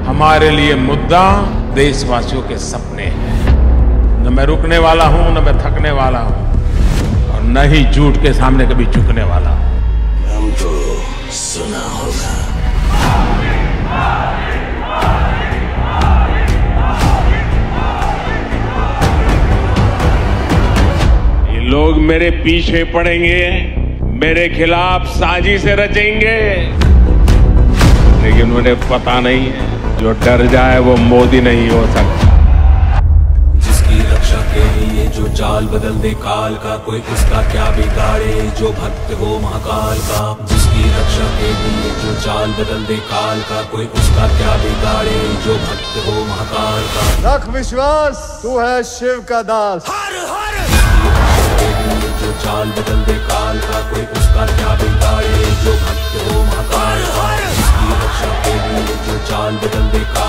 हमारे लिए मुद्दा देशवासियों के सपने हैं। न मैं रुकने वाला हूं, न मैं थकने वाला हूं, और न ही झूठ के सामने कभी झुकने वाला हूं। हमको सुना होगा। ये लोग मेरे पीछे पड़ेंगे, मेरे खिलाफ साजिशें रचेंगे, लेकिन उन्हें पता नहीं है जो डर जाए वो मोदी नहीं हो सकता। जिसकी रक्षा के लिए जो चाल बदल दे काल का, कोई उसका क्या बिगाड़े जो भक्त हो महाकाल का। जिसकी रक्षा के लिए जो चाल बदल दे काल का, कोई उसका क्या बिगाड़े जो भक्त हो महाकाल का। रख विश्वास, तू है शिव का दास। हर हर जो चाल बदल दे काल का, कोई उसका क्या बिगाड़े जो भक्त हो महाकाल का। जिसकी रक्षा के लिए जो चाल बदल दे काल